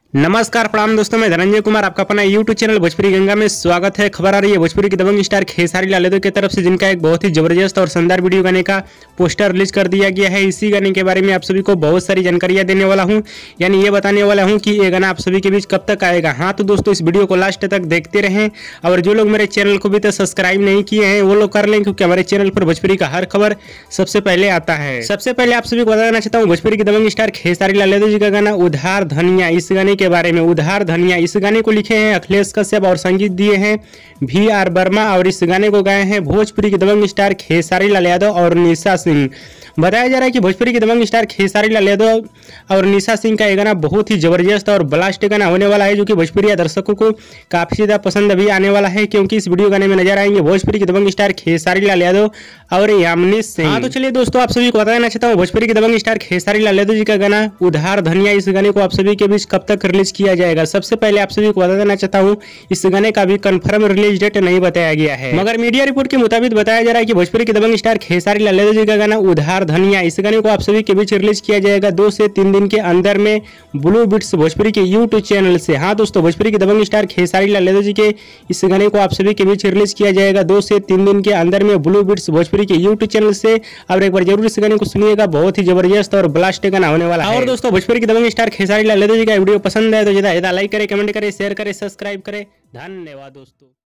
नमस्कार प्रणाम दोस्तों, मैं धनंजय कुमार आपका अपना यूट्यूब चैनल भोजपुरी गंगा में स्वागत है। खबर आ रही है भोजपुरी की दबंग स्टार खेसारी लाल यादव की तरफ से, जिनका एक बहुत ही जबरदस्त और शानदार वीडियो गाने का पोस्टर रिलीज कर दिया गया है। इसी गाने के बारे में आप सभी को बहुत सारी जानकारियां देने वाला हूं, यानी ये बताने वाला हूं कि ये गाना आप सभी के बीच कब तक आएगा। हाँ तो दोस्तों, इस वीडियो को लास्ट तक देखते रहें, और जो लोग मेरे चैनल को भी तो सब्सक्राइब नहीं किए हैं वो लोग कर लें, क्योंकि हमारे चैनल पर भोजपुरी का हर खबर सबसे पहले आता है। सबसे पहले आप सभी को बताना चाहता हूँ भोजपुरी की दबंग स्टार खेसारी लाल यादव जी का गाना उधार धनिया, इस गाने के बारे में। उधार धनिया इस गाने को लिखे हैं अखिलेश कश्यप और संगीत दिए हैं VR वर्मा, और इस गाने को गाए हैं भोजपुरी की दबंग स्टार खेसारी लाल यादव और निशा सिंह। बताया जा रहा है कि भोजपुरी की दबंग स्टार खेसारी लाल यादव और निशा सिंह का ये गाना बहुत ही जबरदस्त और ब्लास्ट गाना होने वाला है, जो कि भोजपुरी दर्शकों को काफी ज्यादा पसंद भी आने वाला है, क्योंकि इस वीडियो गाने में नजर आएंगे भोजपुरी की दबंग स्टार खेसारी लाल यादव और यामिनी सिंह। हाँ तो चलिए दोस्तों, आप सभी को बताना चाहता हूँ भोजपुरी की दबंग स्टार खेसारी लाल यादव जी का गाना उधार धनिया, इस गाने को आप सभी के बीच कब तक रिलीज किया जाएगा। सबसे पहले आप सभी को बता देना चाहता हूँ, इस गाने का भी कंफर्म रिलीज डेट नहीं बताया गया है, मगर मीडिया रिपोर्ट के मुताबिक बताया जा रहा है कि भोजपुरी की दबंग स्टार खेसारी लाल यादव जी का गाना उधार धनिया, इस गाने को आप सभी के बीच रिलीज किया जाएगा 2 से 3 दिन के अंदर में ब्लू बिट्स भोजपुरी के यूट्यूब चैनल से। हाँ दोस्तों, भोजपुरी की दबंग स्टार खेसारी लाल यादव जी के इस गाने को आप सभी के बीच रिलीज किया जाएगा 2 से 3 दिन के अंदर में ब्लू बिट्स भोजपुरी के यूट्यूब चैनल से। और एक बार जरूर इस गाने को सुनिएगा, बहुत ही जबरदस्त और ब्लास्ट गाना होने वाला है। और दोस्तों, भोजपुरी की दबंग स्टार खेसारी लाल यादव जी का वीडियो पसंद है तो ज्यादा लाइक करें, कमेंट करें, शेयर करें, सब्सक्राइब करें। धन्यवाद दोस्तों।